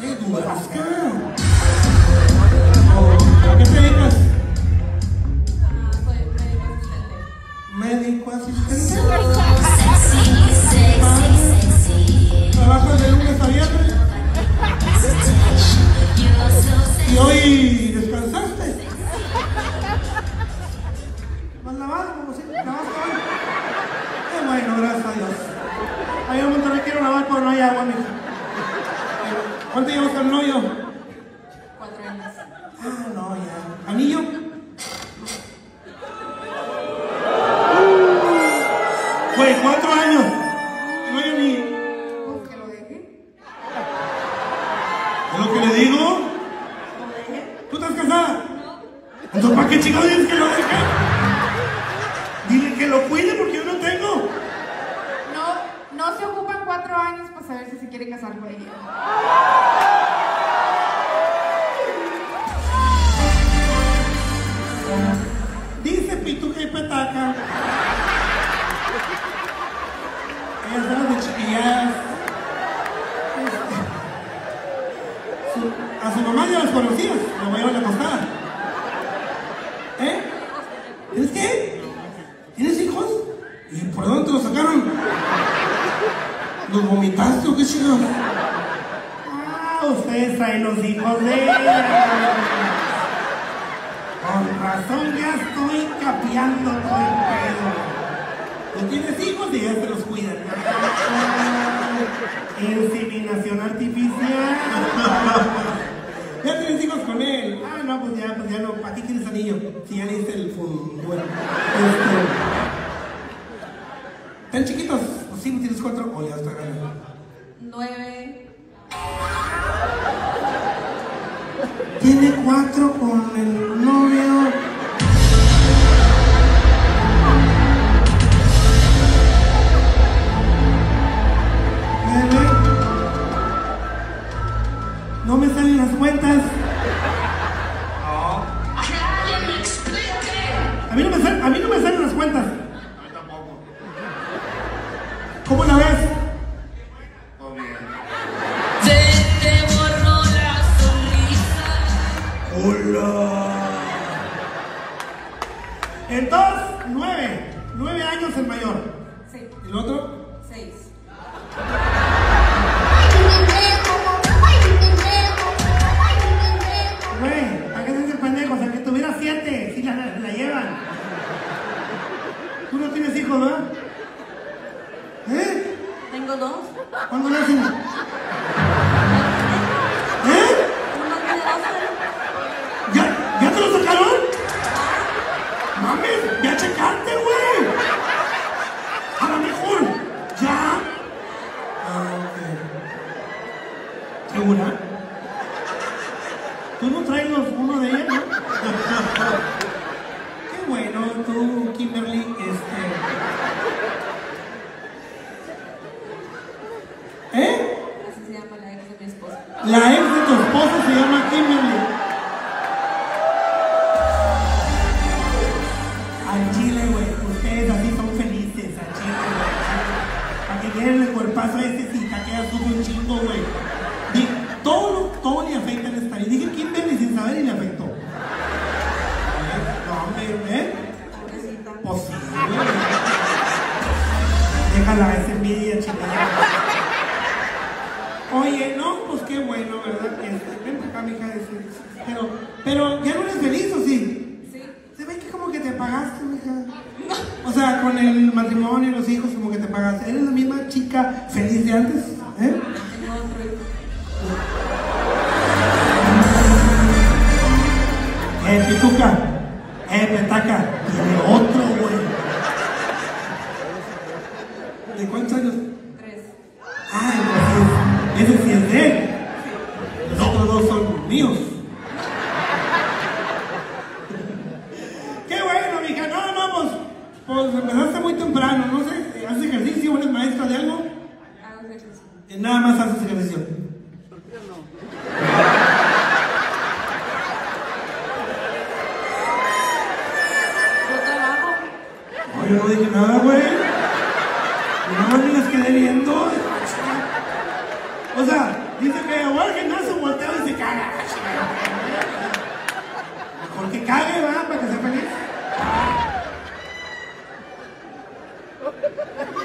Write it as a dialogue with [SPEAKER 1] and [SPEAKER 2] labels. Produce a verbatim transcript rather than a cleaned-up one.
[SPEAKER 1] ¿Qué Duraska? ¿A qué te dedicas?
[SPEAKER 2] Ah, soy médico asistente.
[SPEAKER 1] ¿Médico asistente? ¿Trabajas de lunes a viernes? ¿Y hoy descansaste? ¿Vas lavado como si lavaste hoy? Qué bueno, gracias a Dios. Ahí en Monterrey quiero lavar, pero no hay agua, mija. ¿Cuánto llevas con el novio?
[SPEAKER 2] Cuatro años.
[SPEAKER 1] Ah, no, ya. ¿Anillo? Güey, cuatro años. No hay anillo.
[SPEAKER 2] Pues que lo deje.
[SPEAKER 1] ¿Es lo que le digo?
[SPEAKER 2] ¿Lo deje?
[SPEAKER 1] ¿Tú estás casada?
[SPEAKER 2] No.
[SPEAKER 1] Entonces, ¿para qué chingados dices que lo deje? Dile que lo cuide porque yo no tengo.
[SPEAKER 2] No, no se ocupan cuatro años para saber si se quiere casar con ella.
[SPEAKER 1] Dice Pituca y Petaca. Ellas eran de chiquillas. Este, su- a su mamá ya las conocías. La voy a llevar a la tostada. ¿Eh? ¿Tienes qué? ¿Tienes hijos? ¿Y por dónde te los sacaron? ¿Los vomitaste o qué chingados? Ah, ustedes traen los hijos de ella. Con razón ya estoy capeando todo el pedo. Tú tienes hijos y ya te los cuidan. Inseminación artificial. Ya tienes hijos con él. Ah, no, pues ya, pues ya no. ¿Para qué quieres anillo? Si ya le hice el fun. Bueno, este. ¿Están chiquitos? Pues sí, tienes cuatro. O ya está grande.
[SPEAKER 2] Nueve.
[SPEAKER 1] Tiene cuatro con el novio. Nueve. No me salen las cuentas. A mí no me salen, a mí no me salen las cuentas.
[SPEAKER 3] A mí tampoco.
[SPEAKER 1] ¿Cómo la ves?
[SPEAKER 3] Todo bien.
[SPEAKER 4] Se te borró la sonrisa.
[SPEAKER 1] ¡Hola! Entonces, nueve. Nueve años el mayor.
[SPEAKER 2] Sí.
[SPEAKER 1] ¿Y el otro?
[SPEAKER 2] Seis.
[SPEAKER 1] Güey, ¿para qué se hace el pendejo? O sea, que tuviera siete, si la, la llevan. Tú no tienes hijos, ¿verdad? ¿Eh?
[SPEAKER 2] Tengo dos.
[SPEAKER 1] ¿Cuándo nacen? ¿Eh?
[SPEAKER 2] Uno tiene doce.
[SPEAKER 1] ¿Ya, ¿Ya te lo sacaron? Mames, ya checaste, güey. A lo mejor. ¿Ya? Ah, ok. ¿Segura? ¿Tú no traes los uno de ellas, no? Qué bueno, tú, Kimberly, este... ¿Eh?
[SPEAKER 2] Así se llama la ex de mi esposa.
[SPEAKER 1] La ex de tu esposa se llama Kimberly. Al chile, güey, ustedes así son felices, al chile, güey. Para que quieren el cuerpazo ese si taquea sube un chingo, güey. Di- Todo, todo le afecta en esta vida. Dije Kimberly sin saber y le afectó. ¿Eh? No, hombre, ¿eh?
[SPEAKER 2] Pobrecita.
[SPEAKER 1] Pues sí, güey. Déjala esa envidia, chingada. Oye, no, pues qué bueno, ¿verdad? Este, ven para acá, mija. Este, pero, pero, ¿ya no eres feliz o sí?
[SPEAKER 2] Sí.
[SPEAKER 1] Se ve que como que te apagaste, mija. O sea, con el matrimonio y los hijos, como que te apagaste. ¿Eres la misma chica feliz de antes? ¿Eh?
[SPEAKER 2] Tengo otro hijo.
[SPEAKER 1] Eh, Pituca. Eh, Petaca. Tiene otro, güey. ¿De cuántos años?
[SPEAKER 2] Tres.
[SPEAKER 1] Ah, entonces, ese sí es de él. Los otros dos son míos. Qué bueno, mija. No, no, pues, pues empezaste muy temprano. No sé, ¿haces ejercicio? ¿Eres maestra de algo?
[SPEAKER 2] Hago ejercicio.
[SPEAKER 1] Eh, Nada más haces ejercicio.
[SPEAKER 2] Yo trabajo.
[SPEAKER 1] No, yo no dije nada, güey. Yo nada más me las quedé viendo. O sea, dice que que voy al gimnasio, volteo y se caga. Mejor que cague, va, para que sea feliz.